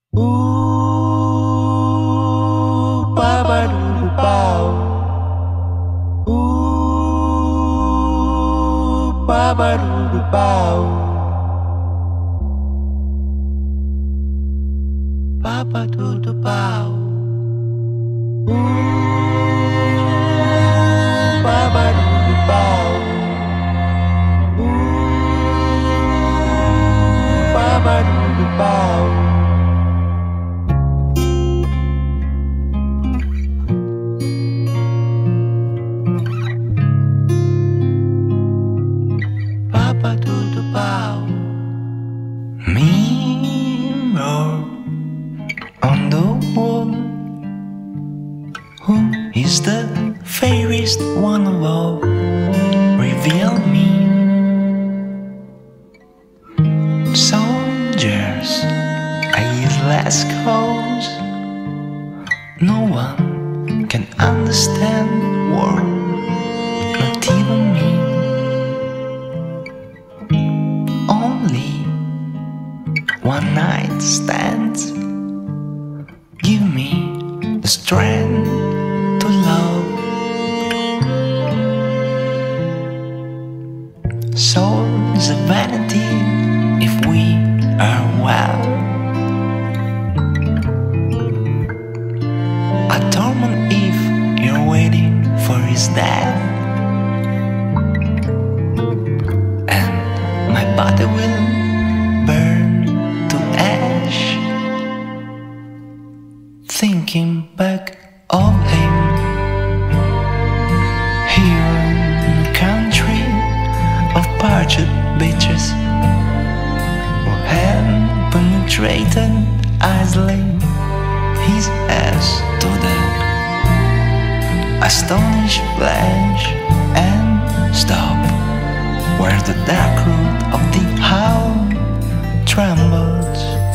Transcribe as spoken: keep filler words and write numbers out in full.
Ooh, ba ba doo doo bow. Ooh, ba ba doo doo bow. Ba ba doo doo bow. Ooh, ba ba doo doo bow. Ooh, ba ba doo doo bow. Mirror on the wall, who is the fairest one of all? Reveal me. Soldiers, a useless cause. No one can understand war, not even me. Only one night stands give me the strength to love. Soul is a vanity if we are well. A torment if you're waiting for his death. And my body will burn to ash, thinking back of him. Here in the country of parched beaches, who had penetrated icily his ass to the astonished flesh and stop where the dark root of the howl trembles.